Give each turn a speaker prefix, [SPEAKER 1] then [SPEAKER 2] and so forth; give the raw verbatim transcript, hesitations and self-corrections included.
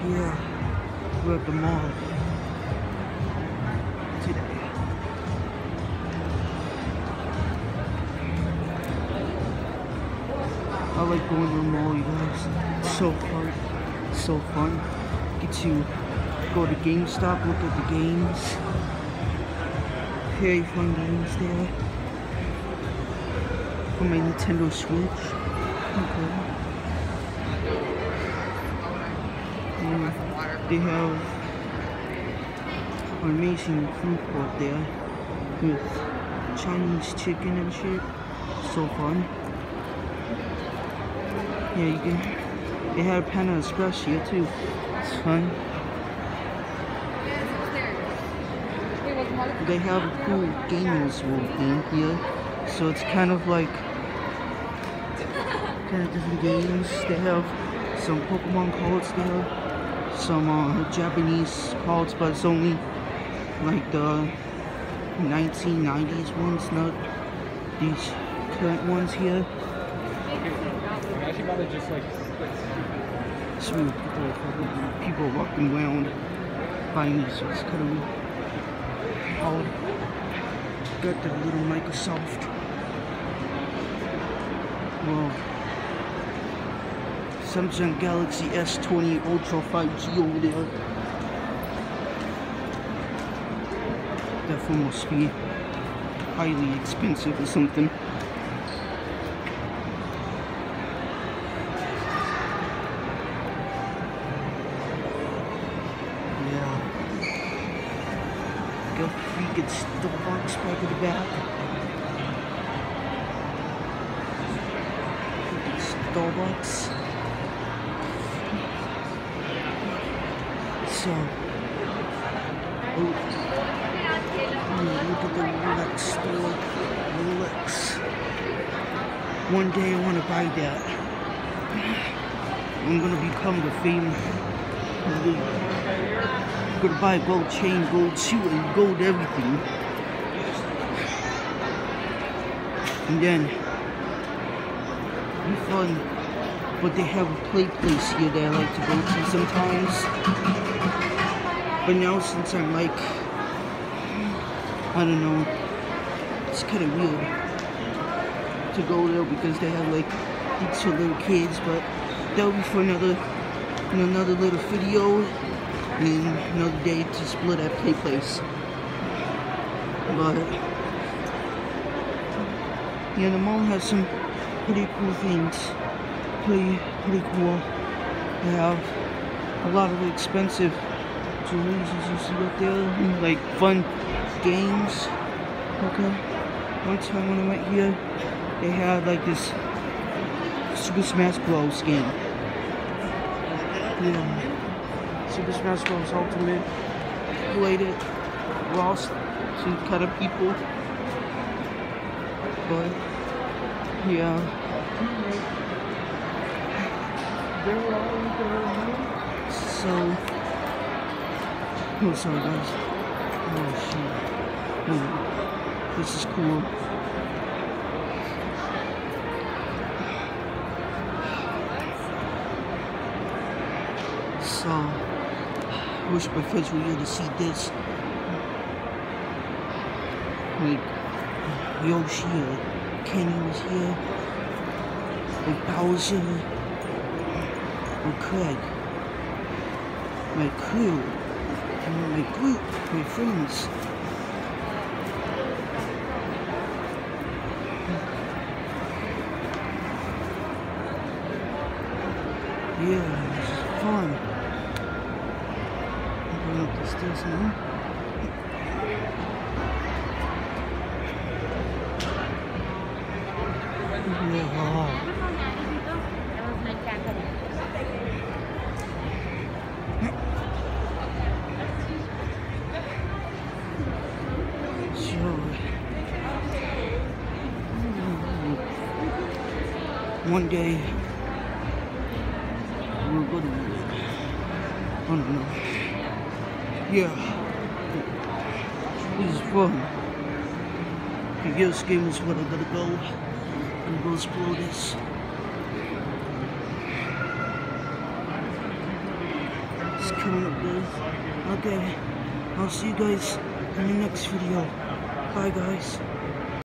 [SPEAKER 1] Yeah, we're at the mall today. I like going to the mall, you guys. It's so fun. It's so fun. Get to go to GameStop, look at the games. Very fun games there. For my Nintendo Switch. Okay. And they have an amazing food court there with Chinese chicken and shit. So fun. Yeah, you can. They have Panda Express here too. It's fun. They have a cool gamers world game here, so it's kind of like kind of different games. They have some Pokemon cards there, some uh, Japanese cards, but it's only like the nineteen nineties ones, not these current ones here.
[SPEAKER 2] Just like,
[SPEAKER 1] so people, people walking around buying these, so it's kind of odd. Got the little Microsoft. Well, Samsung Galaxy S twenty Ultra five G over there. That phone must be highly expensive or something. Freaking Starbucks back in the back. Freaking Starbucks. So, oh, look at the Rolex store. Rolex. One day I want to buy that. I'm gonna become the famous. I'm gonna buy a gold chain, gold shoe, and gold everything. And then, be fun. But they have a play place here that I like to go to sometimes. But now since I'm like, I don't know, it's kind of weird to go there because they have like these two little kids. But that'll be for another, in another little video. And another day to split at play place. But yeah, the mall has some pretty cool things. Pretty pretty cool. They have a lot of expensive toys, as you see right there, like fun games. Okay. One time when I went here, they had like this Super Smash Bros. Game. Yeah. Super Smash Bros. Ultimate. Played it. Lost some kind of people. But yeah. So oh sorry guys. Oh shit. Oh, this is cool. So I wish my friends were here to see this. Like, Yoshi or Kenny was here. Or Bowser. Or Craig. My crew. And my group. My friends. Yeah, this is fun. Going up the stairs now. Yeah. Sure. One day we'll go to, I don't know. Yeah, this is fun. The girls game is where I gotta go and go explore this. He's killing it, dude. Okay, I'll see you guys in the next video. Bye, guys.